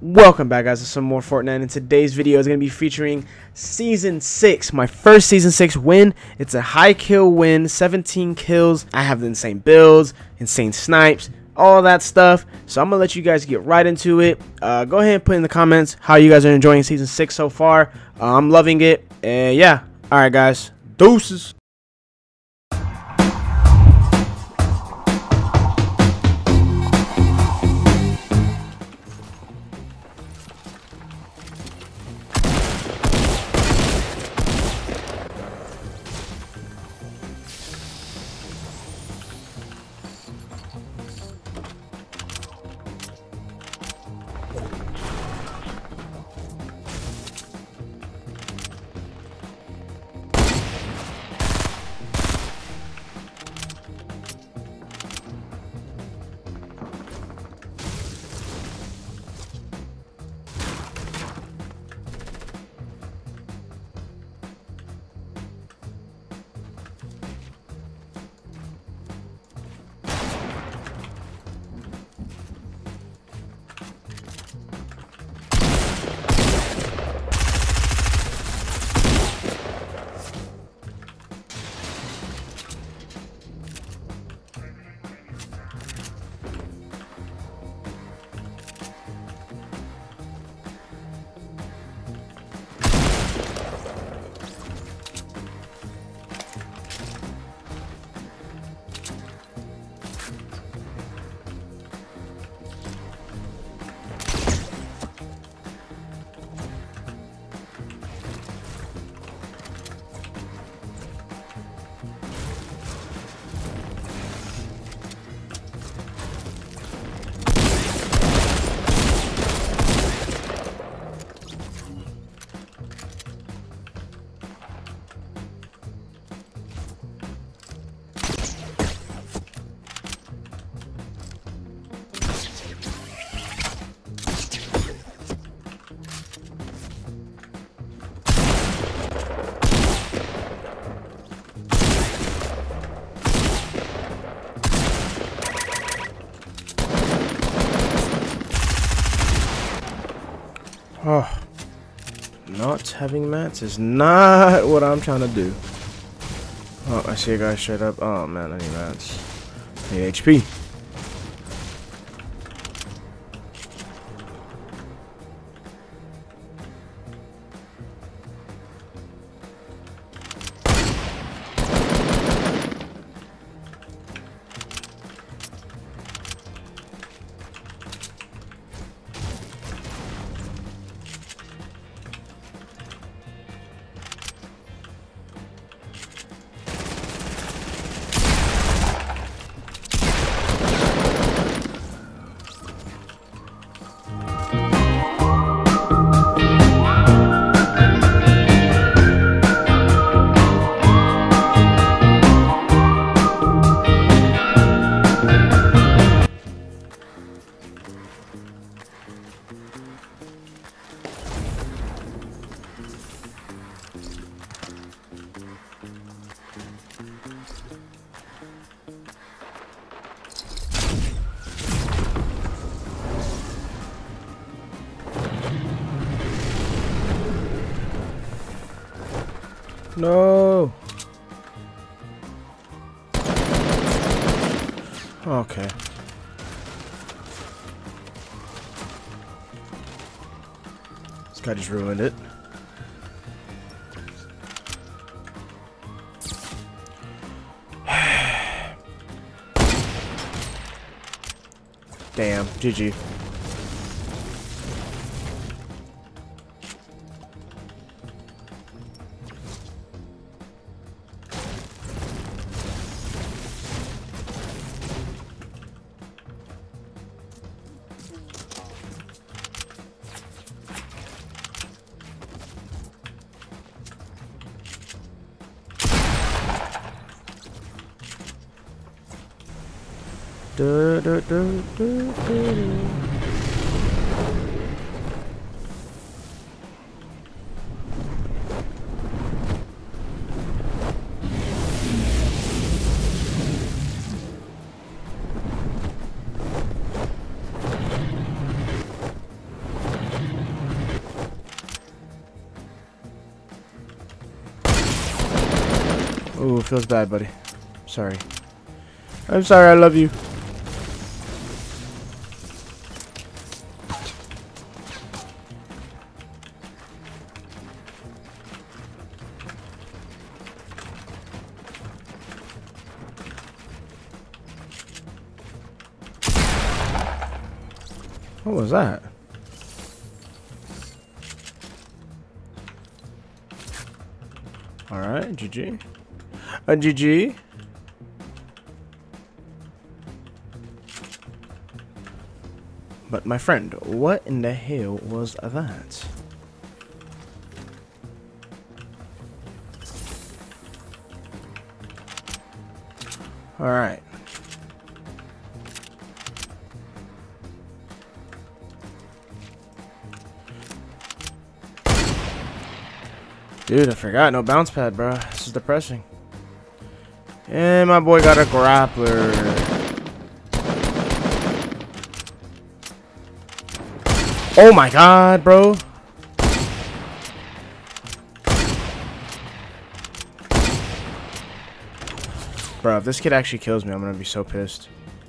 Welcome back, guys, to some more Fortnite, and today's video is going to be featuring Season 6, my first Season 6 win. It's a high kill win, 17 kills. I have the insane builds, insane snipes, all that stuff. So I'm going to let you guys get right into it. Go ahead and put in the comments how you guys are enjoying Season 6 so far. I'm loving it, and yeah. Alright, guys, deuces. Oh, not having mats is not what I'm trying to do. Oh, I see a guy straight up. Oh man, I need mats. I need HP. No. Okay. This guy just ruined it. Damn, GG. Ooh, feels bad, buddy. Sorry. I'm sorry, I love you. What was that? Alright, GG. GG. But my friend, what in the hell was that? Alright. Dude, I forgot. No bounce pad, bro. This is depressing. And my boy got a grappler. Oh my god, bro. Bro, if this kid actually kills me, I'm gonna be so pissed.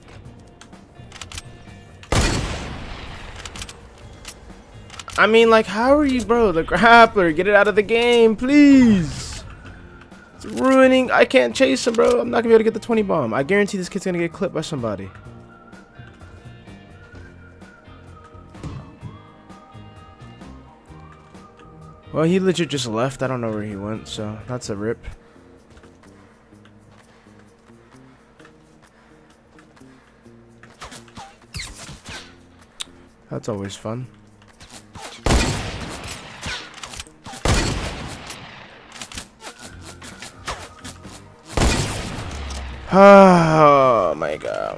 I mean, like, how are you, bro? The grappler, get it out of the game, please. It's ruining. I can't chase him, bro. I'm not gonna be able to get the 20 bomb. I guarantee this kid's gonna get clipped by somebody. Well, he legit just left. I don't know where he went, so that's a rip. That's always fun. Oh my god.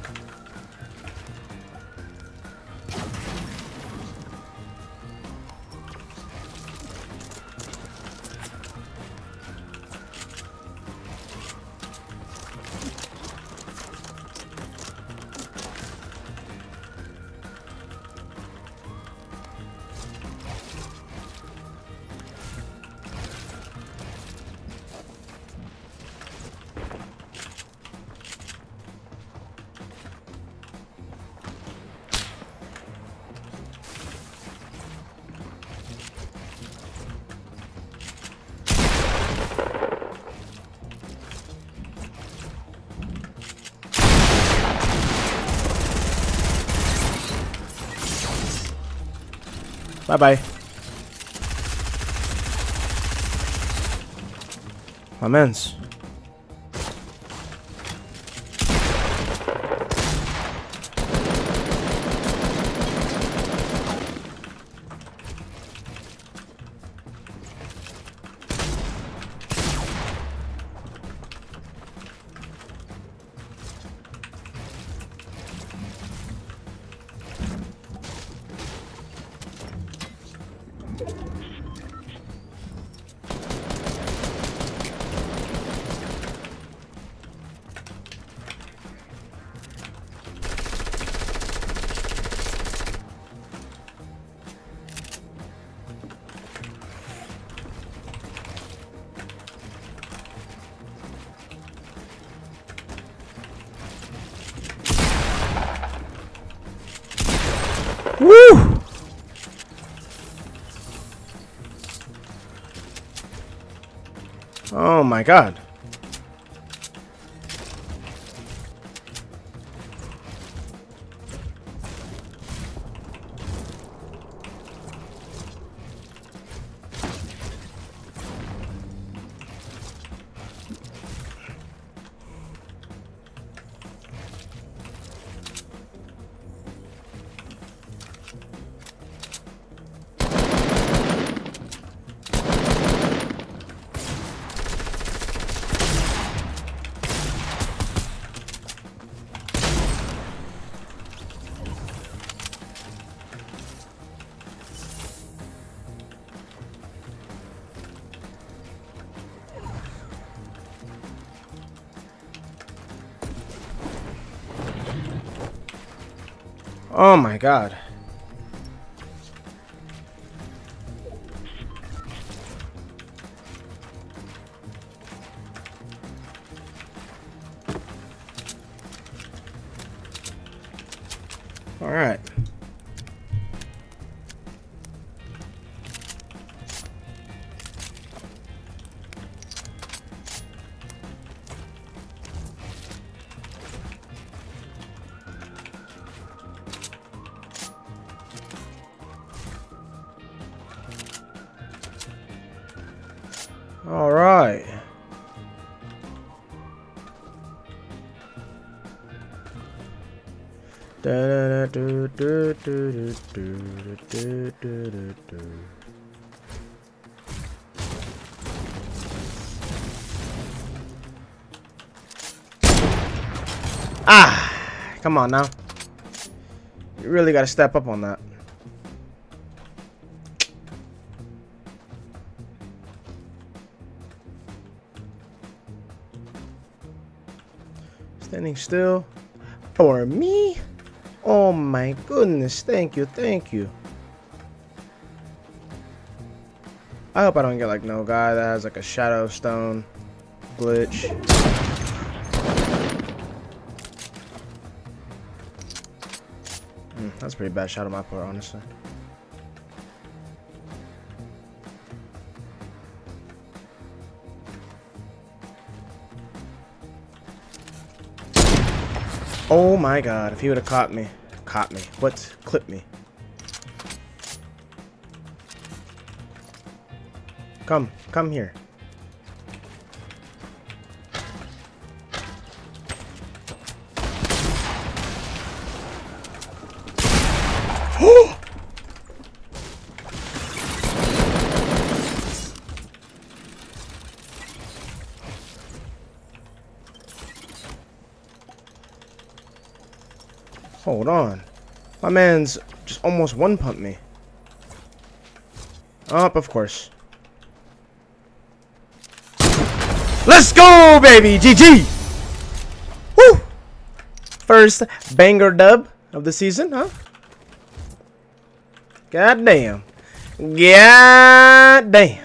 Bye-bye. My mans. Woo! Oh my god. Oh my god. All right. All right. Ah, come on now. You really got to step up on that. Standing still for me? Oh my goodness, thank you, thank you. I hope I don't get like no guy that has like a shadow stone glitch. That's a pretty bad shot on my part, honestly. Oh my god, if he would have caught me. What? Clipped me. Come here. Hold on. My man's just almost one-pumped me. Up, of course. Let's go, baby! GG! Woo! First banger dub of the season, huh? God damn. God damn.